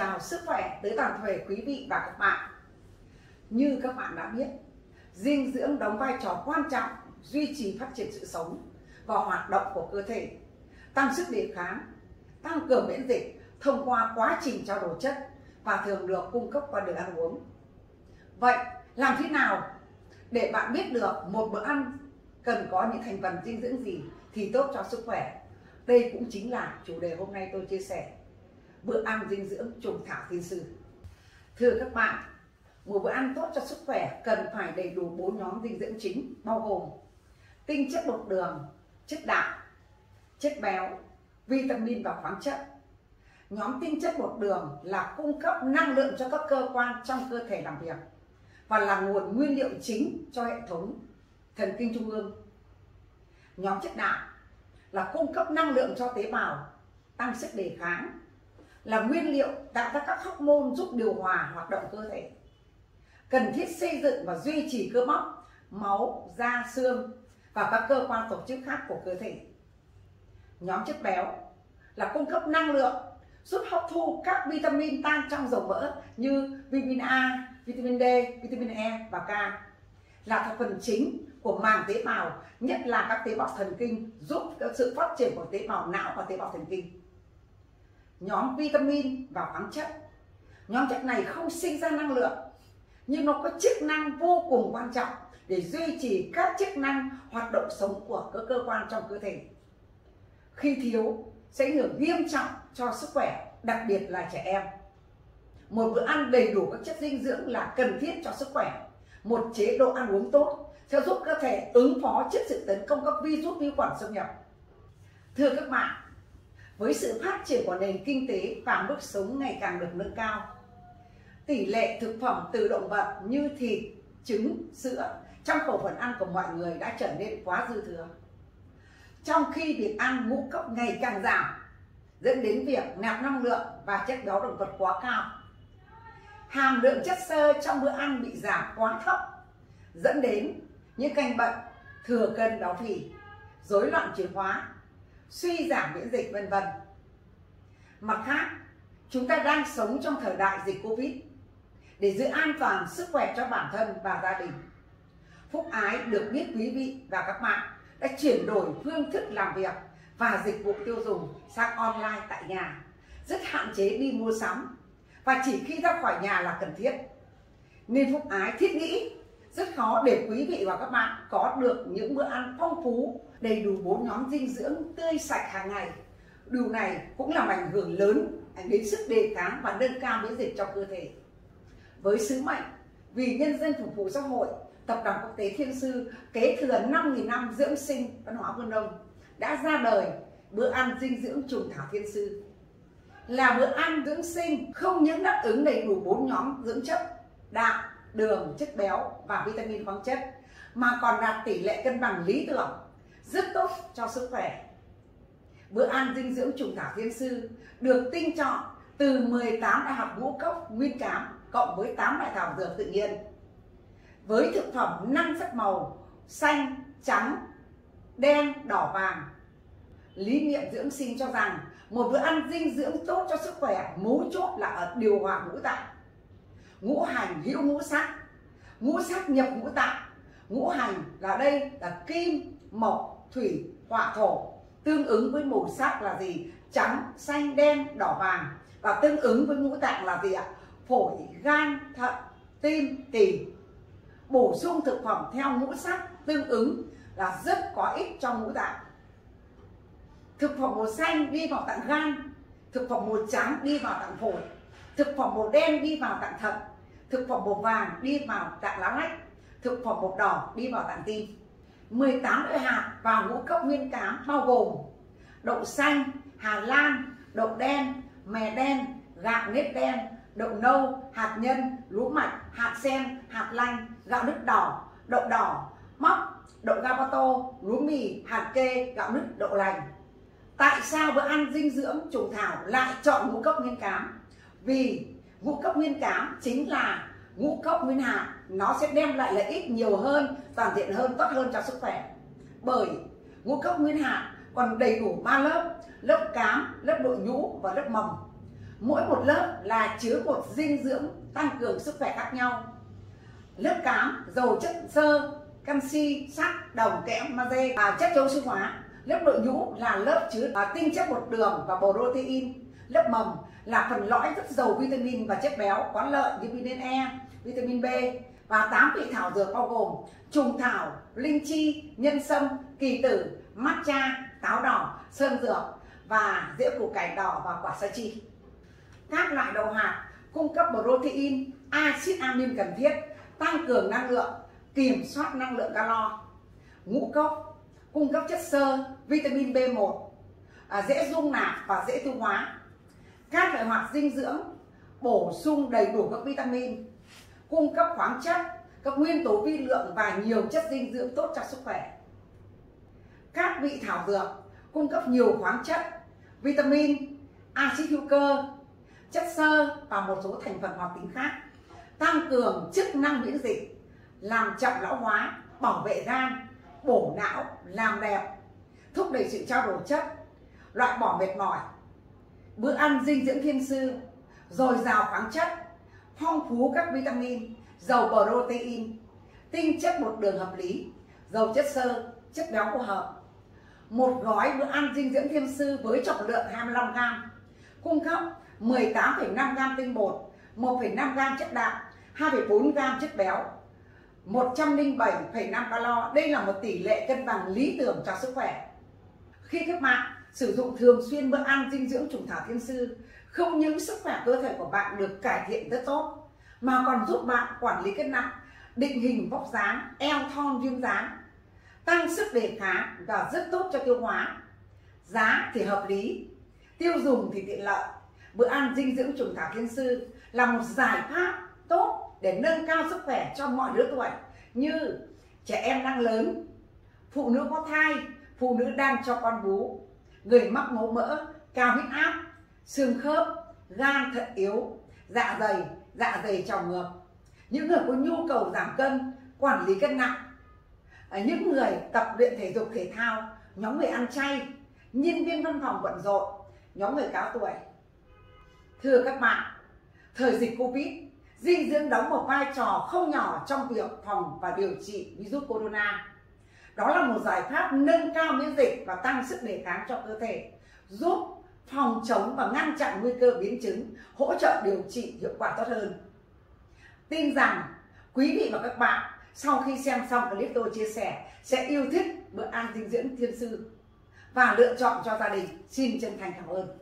chào sức khỏe tới toàn thể quý vị và các bạn. Như các bạn đã biết, dinh dưỡng đóng vai trò quan trọng duy trì phát triển sự sống và hoạt động của cơ thể, tăng sức đề kháng, tăng cường miễn dịch thông qua quá trình trao đổi chất và thường được cung cấp qua đường ăn uống. Vậy làm thế nào để bạn biết được một bữa ăn cần có những thành phần dinh dưỡng gì thì tốt cho sức khỏe? Đây cũng chính là chủ đề hôm nay tôi chia sẻ, bữa ăn dinh dưỡng trùng thảo thiên sư. Thưa các bạn, một bữa ăn tốt cho sức khỏe cần phải đầy đủ 4 nhóm dinh dưỡng chính, bao gồm tinh chất bột đường, chất đạm, chất béo, vitamin và khoáng chất. Nhóm tinh chất bột đường là cung cấp năng lượng cho các cơ quan trong cơ thể làm việc và là nguồn nguyên liệu chính cho hệ thống thần kinh trung ương. Nhóm chất đạm là cung cấp năng lượng cho tế bào, tăng sức đề kháng, là nguyên liệu tạo ra các hormone giúp điều hòa hoạt động cơ thể, cần thiết xây dựng và duy trì cơ bắp, máu, da, xương và các cơ quan tổ chức khác của cơ thể. Nhóm chất béo là cung cấp năng lượng, giúp hấp thu các vitamin tan trong dầu mỡ như vitamin A, vitamin D, vitamin E và K, là thành phần chính của màng tế bào, nhất là các tế bào thần kinh, giúp sự phát triển của tế bào não và tế bào thần kinh. Nhóm vitamin và khoáng chất, nhóm chất này không sinh ra năng lượng nhưng nó có chức năng vô cùng quan trọng để duy trì các chức năng hoạt động sống của các cơ quan trong cơ thể. Khi thiếu sẽ ảnh hưởng nghiêm trọng cho sức khỏe, đặc biệt là trẻ em. Một bữa ăn đầy đủ các chất dinh dưỡng là cần thiết cho sức khỏe. Một chế độ ăn uống tốt sẽ giúp cơ thể ứng phó trước sự tấn công các virus, vi khuẩn xâm nhập. Thưa các bạn, với sự phát triển của nền kinh tế và mức sống ngày càng được nâng cao, tỷ lệ thực phẩm từ động vật như thịt, trứng, sữa trong khẩu phần ăn của mọi người đã trở nên quá dư thừa. Trong khi việc ăn ngũ cốc ngày càng giảm, dẫn đến việc nạp năng lượng và chất béo động vật quá cao. Hàm lượng chất xơ trong bữa ăn bị giảm quá thấp, dẫn đến những căn bệnh thừa cân béo phì, rối loạn chuyển hóa, suy giảm miễn dịch vân vân. Mặt khác, chúng ta đang sống trong thời đại dịch Covid. Để giữ an toàn sức khỏe cho bản thân và gia đình, Phúc Ái được biết quý vị và các bạn đã chuyển đổi phương thức làm việc và dịch vụ tiêu dùng sang online tại nhà, rất hạn chế đi mua sắm và chỉ khi ra khỏi nhà là cần thiết. Nên Phúc Ái thiết nghĩ rất khó để quý vị và các bạn có được những bữa ăn phong phú, đầy đủ 4 nhóm dinh dưỡng tươi sạch hàng ngày. Điều này cũng làm ảnh hưởng lớn đến sức đề kháng và nâng cao miễn dịch trong cơ thể. Với sứ mệnh vì nhân dân phục vụ xã hội, Tập đoàn Quốc tế Thiên Sư kế thừa 5.000 năm dưỡng sinh văn hóa phương Đông đã ra đời bữa ăn dinh dưỡng trùng thảo thiên sư. Là bữa ăn dưỡng sinh không những đáp ứng đầy đủ 4 nhóm dưỡng chất đạm, đường, chất béo và vitamin khoáng chất, mà còn đạt tỷ lệ cân bằng lý tưởng, rất tốt cho sức khỏe. Bữa ăn dinh dưỡng trùng thảo thiên sư được tinh chọn từ 18 loại hạt ngũ cốc nguyên cám cộng với 8 loại thảo dược tự nhiên, với thực phẩm 5 sắc màu xanh, trắng, đen, đỏ, vàng. Lý niệm dưỡng sinh cho rằng một bữa ăn dinh dưỡng tốt cho sức khỏe mấu chốt là ở điều hòa ngũ tạng. Ngũ hành hữu ngũ sắc, ngũ sắc nhập ngũ tạng. Ngũ hành là đây là kim, mộc, thủy, hỏa, thổ. Tương ứng với màu sắc là gì? Trắng, xanh, đen, đỏ, vàng. Và tương ứng với ngũ tạng là gì ạ? Phổi, gan, thận, tim, tỳ. Bổ sung thực phẩm theo ngũ sắc tương ứng là rất có ích cho ngũ tạng. Thực phẩm màu xanh đi vào tạng gan, thực phẩm màu trắng đi vào tạng phổi, thực phẩm màu đen đi vào tạng thận, thực phẩm màu vàng đi vào tạng lá lách, thực phẩm màu đỏ đi vào tạng tim. 18 loại hạt vào ngũ cốc nguyên cám bao gồm đậu xanh, hà lan, đậu đen, mè đen, gạo nếp đen, đậu nâu, hạt nhân, lúa mạch, hạt sen, hạt lanh, gạo nếp đỏ, đậu đỏ, móc, đậu gabato, lúa mì, hạt kê, gạo nếp đậu lành. Tại sao bữa ăn dinh dưỡng trùng thảo lại chọn ngũ cốc nguyên cám? Vì ngũ cốc nguyên cám chính là ngũ cốc nguyên hạt, nó sẽ đem lại lợi ích nhiều hơn, toàn diện hơn, tốt hơn cho sức khỏe. Bởi ngũ cốc nguyên hạt còn đầy đủ 3 lớp: lớp cám, lớp đậu nhũ và lớp mầm. Mỗi một lớp là chứa một dinh dưỡng tăng cường sức khỏe khác nhau. Lớp cám giàu chất xơ, canxi, sắt, đồng, kẽm, magie và chất chống oxy hóa. Lớp nội nhũ là lớp chứa tinh chất bột đường và protein. Lớp mầm là phần lõi rất giàu vitamin và chất béo có lợi như vitamin E, vitamin B và 8 vị thảo dược bao gồm trùng thảo, linh chi, nhân sâm, kỳ tử, matcha, táo đỏ, sơn dược và rễ củ cải đỏ và quả sa chi. Các loại đậu hạt cung cấp protein, axit amin cần thiết, tăng cường năng lượng, kiểm soát năng lượng calo. Ngũ cốc cung cấp chất xơ, vitamin B1, dễ dung nạp và dễ tiêu hóa. Các loại hoạt dinh dưỡng bổ sung đầy đủ các vitamin, cung cấp khoáng chất, các nguyên tố vi lượng và nhiều chất dinh dưỡng tốt cho sức khỏe. Các vị thảo dược cung cấp nhiều khoáng chất, vitamin, axit hữu cơ, chất xơ và một số thành phần hoạt tính khác, tăng cường chức năng miễn dịch, làm chậm lão hóa, bảo vệ gan, bổ não, làm đẹp, thúc đẩy sự trao đổi chất, loại bỏ mệt mỏi. Bữa ăn dinh dưỡng thiên sư dồi dào khoáng chất, phong phú các vitamin, giàu protein, tinh chất bột đường hợp lý, giàu chất xơ, chất béo phù hợp. Một gói bữa ăn dinh dưỡng thiên sư với trọng lượng 25 g cung cấp 18,5 g tinh bột, 1,5 g chất đạm, 2,4 g chất béo, 107,5 calo. Đây là một tỷ lệ cân bằng lý tưởng cho sức khỏe. Khi các bạn sử dụng thường xuyên bữa ăn dinh dưỡng trùng thảo thiên sư, không những sức khỏe cơ thể của bạn được cải thiện rất tốt, mà còn giúp bạn quản lý cân nặng, định hình vóc dáng, eo thon duyên dáng, tăng sức đề kháng và rất tốt cho tiêu hóa. Giá thì hợp lý, tiêu dùng thì tiện lợi. Bữa ăn dinh dưỡng trùng thảo thiên sư là một giải pháp tốt để nâng cao sức khỏe cho mọi lứa tuổi như trẻ em đang lớn, phụ nữ có thai, phụ nữ đang cho con bú, người mắc máu mỡ, cao huyết áp, xương khớp, gan thận yếu, dạ dày trào ngược, những người có nhu cầu giảm cân, quản lý cân nặng, những người tập luyện thể dục thể thao, nhóm người ăn chay, nhân viên văn phòng bận rộn, nhóm người cao tuổi. Thưa các bạn, thời dịch Covid, dinh dưỡng đóng một vai trò không nhỏ trong việc phòng và điều trị virus corona. Đó là một giải pháp nâng cao miễn dịch và tăng sức đề kháng cho cơ thể, giúp phòng chống và ngăn chặn nguy cơ biến chứng, hỗ trợ điều trị hiệu quả tốt hơn. Tin rằng quý vị và các bạn sau khi xem xong clip tôi chia sẻ sẽ yêu thích bữa ăn dinh dưỡng thiên sư và lựa chọn cho gia đình. Xin chân thành cảm ơn.